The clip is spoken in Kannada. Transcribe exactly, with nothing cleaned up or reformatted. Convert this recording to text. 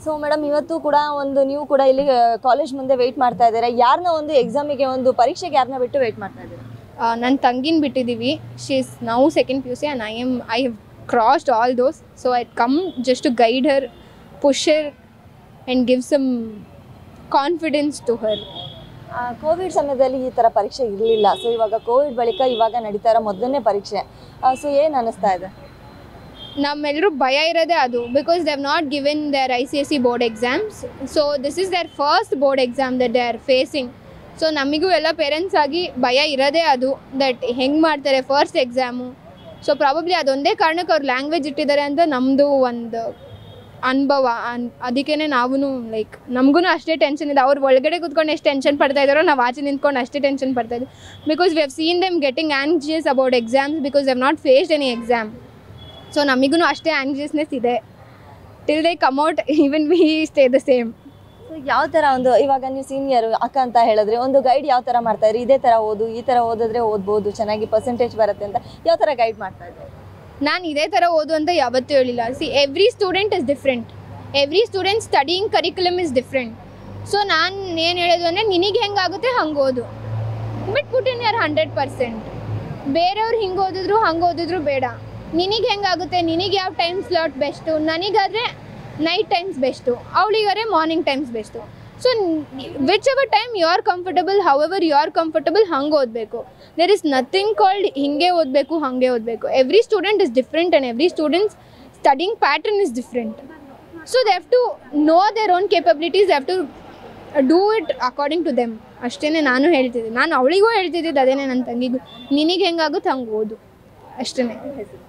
ಸೊ ಮೇಡಮ್ ಇವತ್ತು ಕೂಡ ಒಂದು ನೀವು ಕೂಡ ಇಲ್ಲಿ ಕಾಲೇಜ್ ಮುಂದೆ ವೆಯ್ಟ್ ಮಾಡ್ತಾ ಇದ್ದೀರಾ. ಯಾರನ್ನ ಒಂದು ಎಕ್ಸಾಮಿಗೆ ಒಂದು ಪರೀಕ್ಷೆಗೆ ಯಾರನ್ನ ಬಿಟ್ಟು ವೆಯ್ಟ್ ಮಾಡ್ತಾ ಇದ್ದೀರಾ? ನನ್ನ ತಂಗಿನ ಬಿಟ್ಟಿದ್ದೀವಿ. She is now second P U C and I am I have crossed all those. So I come just to guide her, push her and give some confidence to her. Covid ಸಮಯದಲ್ಲಿ ಈ ಥರ ಪರೀಕ್ಷೆ ಇರಲಿಲ್ಲ. ಸೊ ಇವಾಗ ಕೋವಿಡ್ ಬಳಿಕ ಇವಾಗ ನಡೀತಾ ಇರೋ ಮೊದಲನೇ ಪರೀಕ್ಷೆ. ಸೊ ಏನು ಅನ್ನಿಸ್ತಾ ಇದೆ? ನಮ್ಮೆಲ್ಲರೂ ಭಯ ಇರೋದೇ ಅದು. Because they have not given their I C S E board exams. So this is their first board exam that they are facing. So ನಮಗೂ ಎಲ್ಲ ಪೇರೆಂಟ್ಸ್ ಆಗಿ ಭಯ ಇರೋದೇ ಅದು, ದಟ್ ಹೆಂಗೆ ಮಾಡ್ತಾರೆ ಫಸ್ಟ್ ಎಕ್ಸಾಮು. ಸೊ ಪ್ರಾಬಬ್ಲಿ ಅದೊಂದೇ ಕಾರಣಕ್ಕೆ ಅವ್ರು ಲ್ಯಾಂಗ್ವೇಜ್ ಇಟ್ಟಿದ್ದಾರೆ ಅಂತ ನಮ್ಮದು ಒಂದು ಅನುಭವ. ಅನ್ ಅದಕ್ಕೇ ನಾವು ಲೈಕ್ ನಮಗೂ ಅಷ್ಟೇ ಟೆನ್ಷನ್ ಇದೆ. ಅವ್ರು ಒಳಗಡೆ ಕೂತ್ಕೊಂಡು ಎಷ್ಟು ಟೆನ್ಷನ್ ಪಡ್ತಾ ಇದ್ದಾರೋ ನಾವು ಆಚೆ ನಿಂತ್ಕೊಂಡು ಅಷ್ಟೇ ಟೆನ್ಷನ್ ಪಡ್ತಾ ಇದ್ದೀವಿ. Because we have seen them getting anxious about exams because they have not faced any exam. So ನಮಗೂ ಅಷ್ಟೇ ಆಂಗ್ಜಿಯಸ್ನೆಸ್ ಇದೆ. Till they come out even we stay the same. So ಯಾವ ಥರ ಒಂದು ಇವಾಗ ನೀವು ಸೀನಿಯರು ಅಕ್ಕ ಅಂತ ಹೇಳಿದ್ರೆ ಒಂದು ಗೈಡ್ ಯಾವ ಥರ ಮಾಡ್ತಾ ಇದ್ರಿ? ಇದೇ ಥರ ಓದು, ಈ ಥರ ಓದಿದ್ರೆ ಓದ್ಬೋದು, ಚೆನ್ನಾಗಿ ಪರ್ಸೆಂಟೇಜ್ ಬರುತ್ತೆ ಅಂತ ಯಾವ ಥರ ಗೈಡ್ ಮಾಡ್ತಾ ಇದ್ದಾರೆ? ನಾನು ಇದೇ ಥರ ಓದು ಅಂತ ಯಾವತ್ತೂ ಹೇಳಿಲ್ಲ. See every student is different. Every student studying curriculum is different. So ನಾನು ಏನು ಹೇಳೋದು ಅಂದರೆ ನಿನಗೆ ಹೆಂಗಾಗುತ್ತೆ ಹಂಗೆ ಓದು, but put in your hundred percent. ಬೇರೆಯವ್ರು ಹಿಂಗೆ ಓದಿದ್ರು ಹಂಗೆ ಓದಿದ್ರು ಬೇಡ. ನಿನಗೆ ಹೆಂಗಾಗುತ್ತೆ, ನಿನಗೆ ಯಾವ ಟೈಮ್ ಸ್ಲಾಟ್ ಬೆಸ್ಟು. ನನಗಾದರೆ ನೈಟ್ ಟೈಮ್ಸ್ ಬೆಸ್ಟು, ಅವಳಿಗಾದ್ರೆ morning times best. So whichever time you are comfortable, however you are comfortable ಹಂಗೆ ಓದಬೇಕು. ದೇರ್ ಇಸ್ ನಥಿಂಗ್ ಕಾಲ್ಡ್ ಹಿಂಗೆ ಓದಬೇಕು ಹಾಗೆ ಓದಬೇಕು. Every student is different and every students studying pattern is different. So they have to know their own capabilities, they have to do it according to them. ಅಷ್ಟೇ ನಾನು ಹೇಳ್ತಿದ್ದೆ. ನಾನು ಅವಳಿಗೂ ಹೇಳ್ತಿದ್ದಿದ್ದು ಅದೇನೇ, ನನ್ನ ತಂಗಿಗೂ ನಿನಗೆ ಹೆಂಗಾಗುತ್ತೆ ಹಂಗೆ ಓದು ಅಷ್ಟೇ.